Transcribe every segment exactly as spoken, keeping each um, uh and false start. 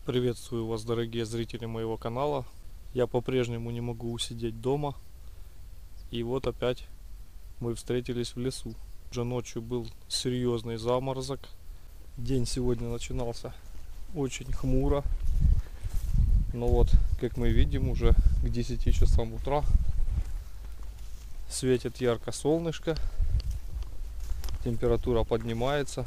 Приветствую вас, дорогие зрители моего канала. Я по-прежнему не могу усидеть дома. И вот опять мы встретились в лесу. Уже ночью был серьезный заморозок. День сегодня начинался очень хмуро. Но вот, как мы видим, уже к десяти часам утра светит ярко солнышко. Температура поднимается.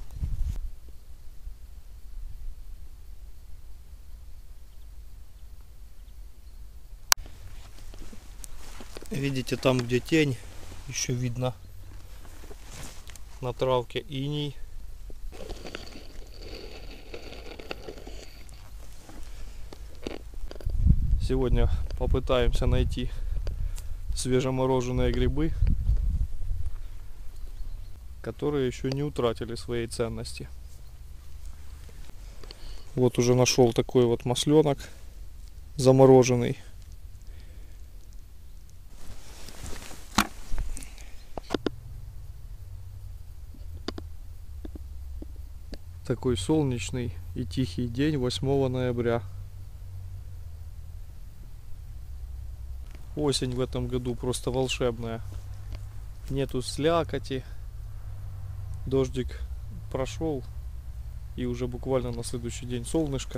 Видите, там, где тень, еще видно на травке иней. Сегодня попытаемся найти свежемороженые грибы, которые еще не утратили своей ценности. Вот уже нашел такой вот масленок замороженный. Такой солнечный и тихий день восьмого ноября. Осень в этом году просто волшебная. Нету слякоти. Дождик прошел, и уже буквально на следующий день солнышко.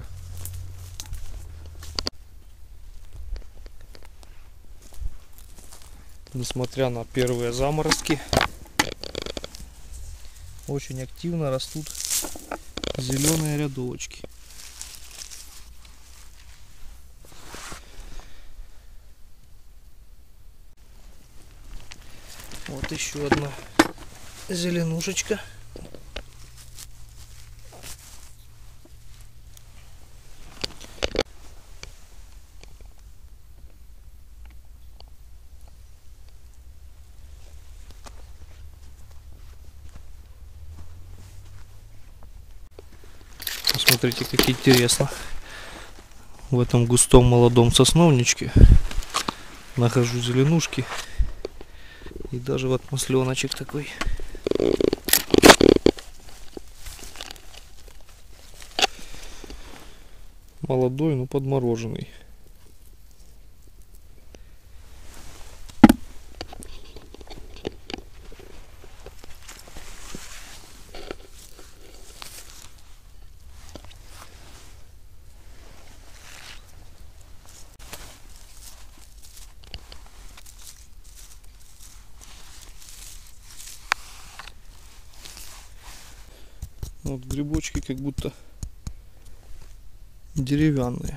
Несмотря на первые заморозки, очень активно растут зеленые рядочки. Вот еще одна зеленушечка. Посмотрите, как интересно. В этом густом молодом сосновничке нахожу зеленушки. И даже вот масленочек такой. Молодой, но подмороженный. Вот грибочки как будто деревянные.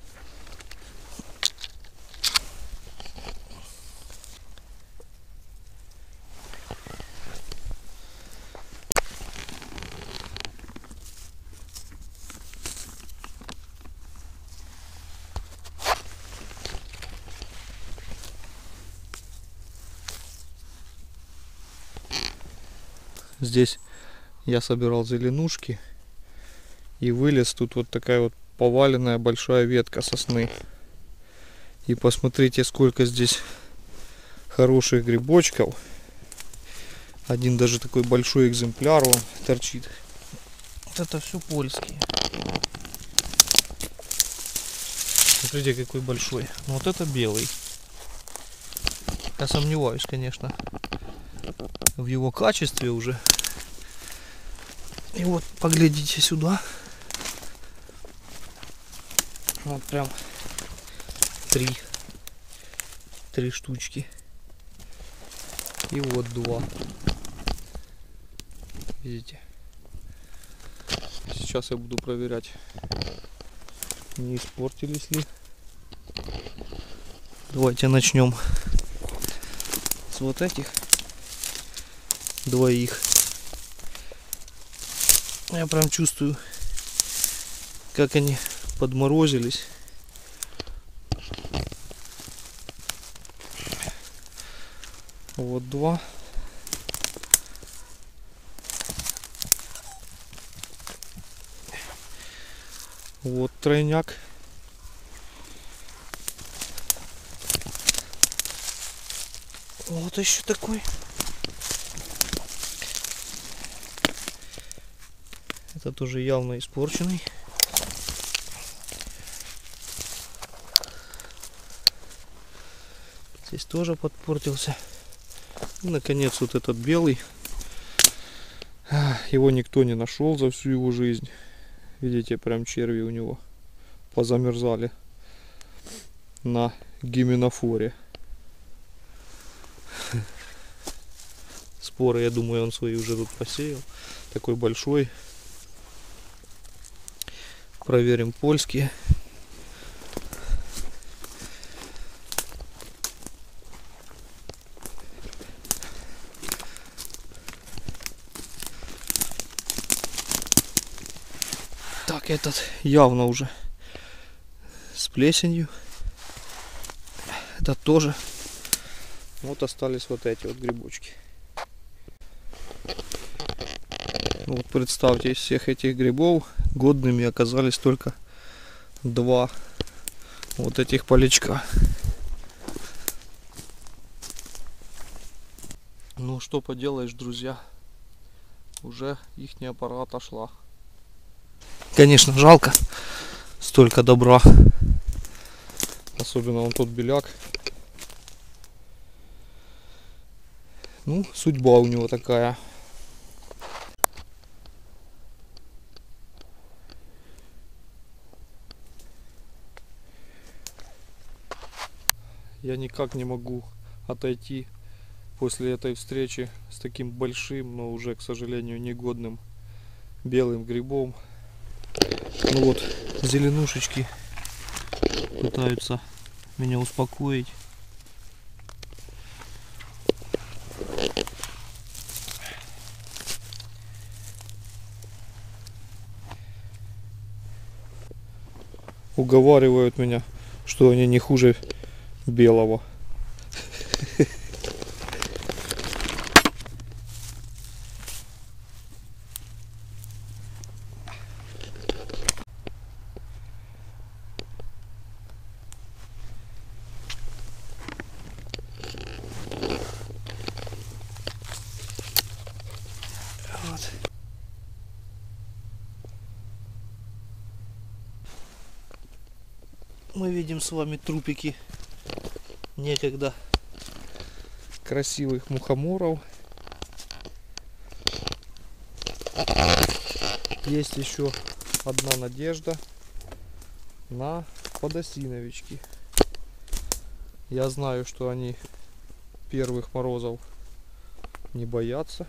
Здесь я собирал зеленушки, и вылез тут вот такая вот поваленная большая ветка сосны. И посмотрите, сколько здесь хороших грибочков. Один даже такой большой экземпляр он торчит. Вот это все польские. Смотрите, какой большой. Вот это белый. Я сомневаюсь, конечно, в его качестве уже. И вот поглядите сюда. Вот прям три. Три штучки. И вот два. Видите? Сейчас я буду проверять, не испортились ли. Давайте начнем с вот этих двоих. Я прям чувствую, как они подморозились. Вот два. Вот тройняк. Вот еще такой. Это тоже явно испорченный. Здесь тоже подпортился. И, наконец, вот этот белый. Его никто не нашел за всю его жизнь. Видите, прям черви у него позамерзали на гименофоре. Споры, я думаю, он свои уже тут посеял. Такой большой. Проверим польские. Так, этот явно уже с плесенью. Этот тоже. Вот остались вот эти вот грибочки. Вот представьте, из всех этих грибов годными оказались только два вот этих полячка. Ну что поделаешь, друзья, уже ихняя пора отошла. Конечно, жалко столько добра, особенно он тот беляк. Ну, судьба у него такая. Я никак не могу отойти после этой встречи с таким большим, но уже, к сожалению, негодным белым грибом. Ну вот, зеленушечки пытаются меня успокоить. Уговаривают меня, что они не хуже белого. Вот. Мы видим с вами трупики некогда красивых мухоморов. Есть еще одна надежда на подосиновички. Я знаю, что они первых морозов не боятся,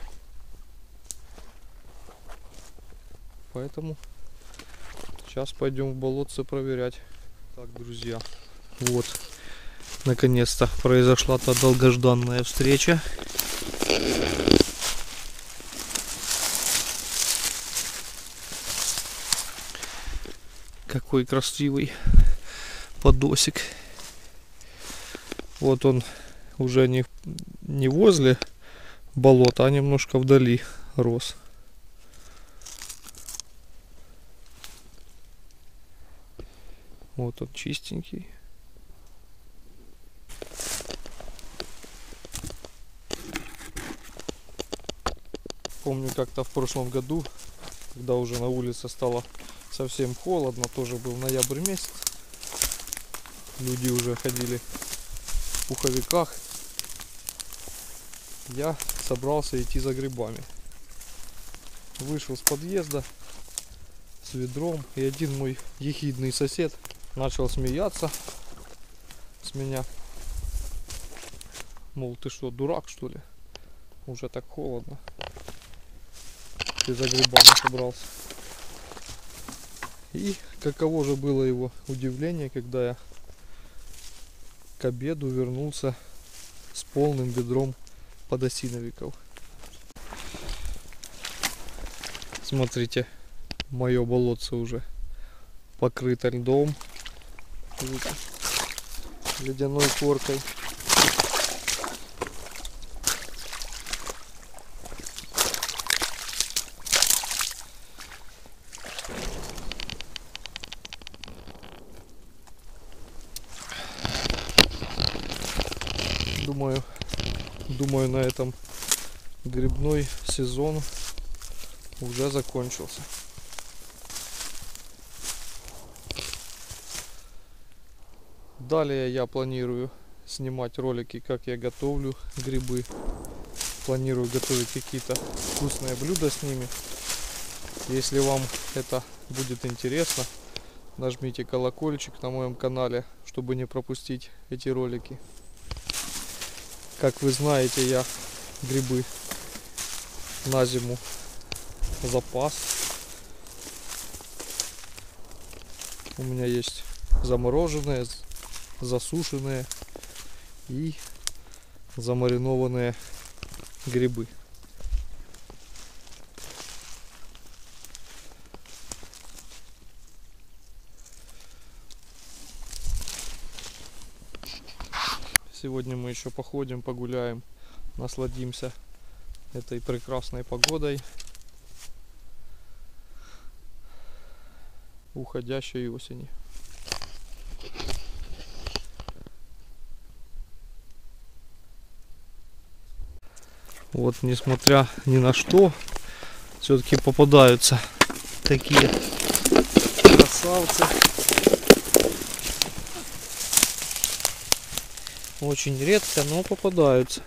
поэтому сейчас пойдем в болотце проверять. Так, друзья, вот, наконец-то произошла та долгожданная встреча. Какой красивый подосик. Вот он уже не, не возле болота, а немножко вдали рос. Вот он чистенький. Помню, как-то в прошлом году, когда уже на улице стало совсем холодно, тоже был ноябрь месяц. Люди уже ходили в пуховиках. Я собрался идти за грибами. Вышел с подъезда с ведром, и один мой ехидный сосед начал смеяться с меня. Мол, ты что, дурак, что ли? Уже так холодно. Ты за грибами собрался. И каково же было его удивление, когда я к обеду вернулся с полным ведром подосиновиков. Смотрите, мое болотце уже покрыто льдом, ледяной коркой. Думаю, думаю, на этом грибной сезон уже закончился. Далее я планирую снимать ролики, как я готовлю грибы. Планирую готовить какие-то вкусные блюда с ними. Если вам это будет интересно, нажмите колокольчик на моем канале, чтобы не пропустить эти ролики. Как вы знаете, я грибы на зиму запас. У меня есть замороженные, засушенные и замаринованные грибы. Сегодня мы еще походим, погуляем, насладимся этой прекрасной погодой уходящей осени. Вот, несмотря ни на что, все-таки попадаются такие красавцы. Очень редко, но попадаются.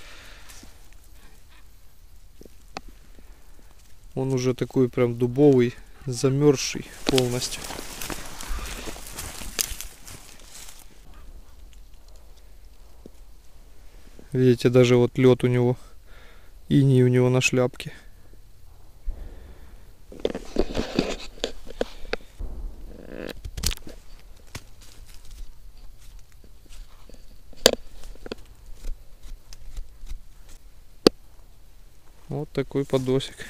Он уже такой прям дубовый, замерзший полностью. Видите, даже вот лед у него, иней у него на шляпке. Вот такой подосик.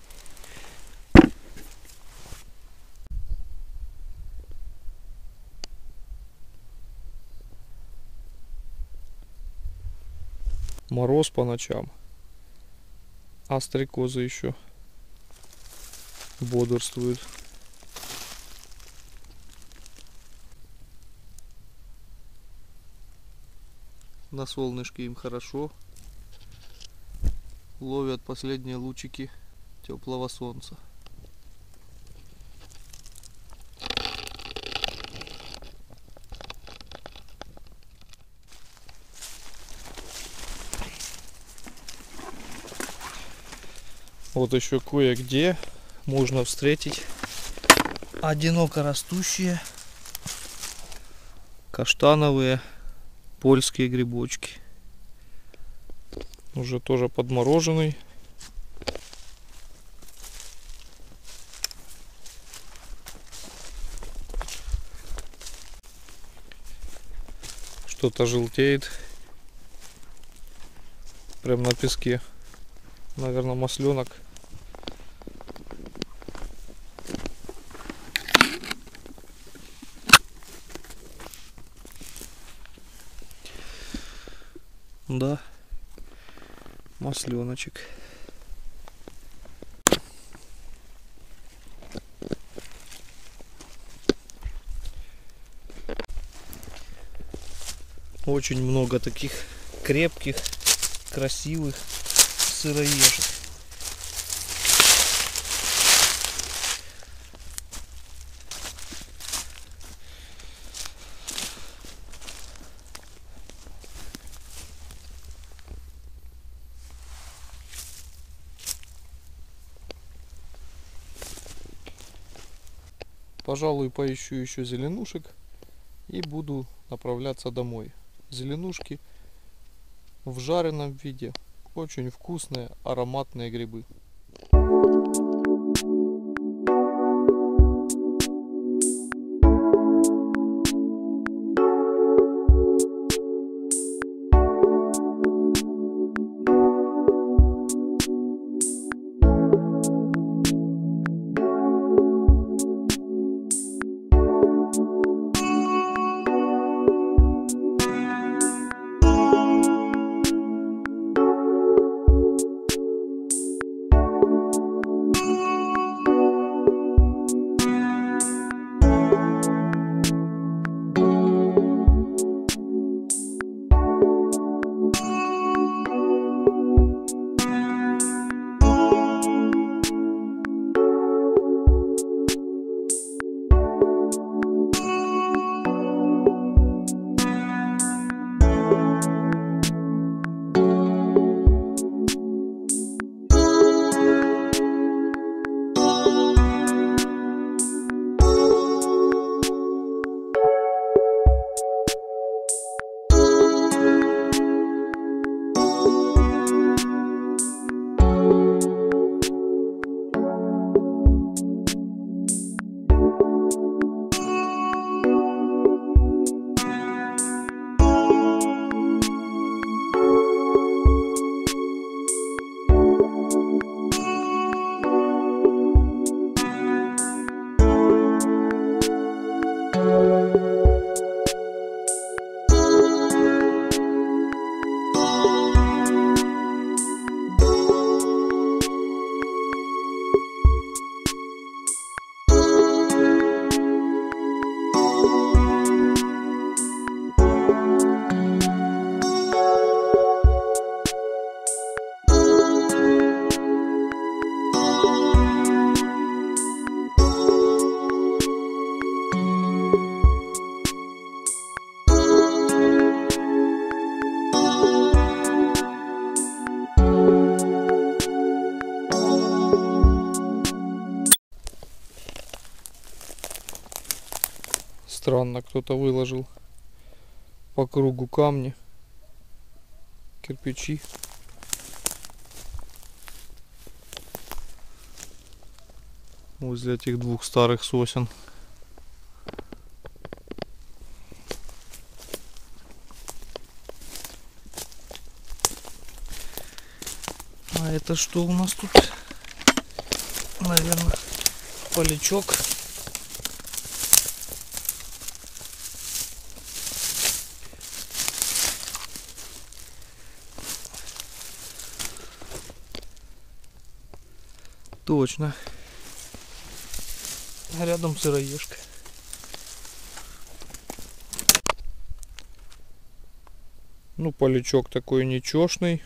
Мороз по ночам, а стрекозы еще бодрствуют. На солнышке им хорошо. Ловят последние лучики теплого солнца. Вот еще кое-где можно встретить одиноко растущие каштановые польские грибочки. Уже тоже подмороженный. Что-то желтеет. Прям на песке. Наверное, масленок. Да. Масленочек. Очень много таких крепких, красивых сыроежек. Пожалуй, поищу еще зеленушек и буду направляться домой. Зеленушки в жареном виде. Очень вкусные, ароматные грибы. Странно, кто-то выложил по кругу камни, кирпичи. Возле этих двух старых сосен. А это что у нас тут? Наверное, полячок. Точно. А рядом сыроежка. Ну, полячок такой нечёшный.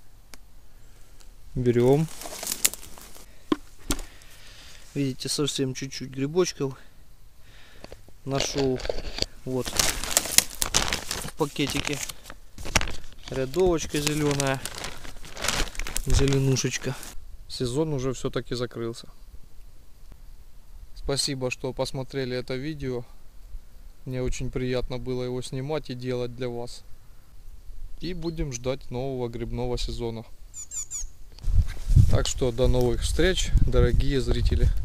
Берем. Видите, совсем чуть-чуть грибочков нашел. Вот в пакетике рядовочка зеленая, зеленушечка. Сезон уже все-таки закрылся. Спасибо, что посмотрели это видео. Мне очень приятно было его снимать и делать для вас. И будем ждать нового грибного сезона. Так что до новых встреч, дорогие зрители.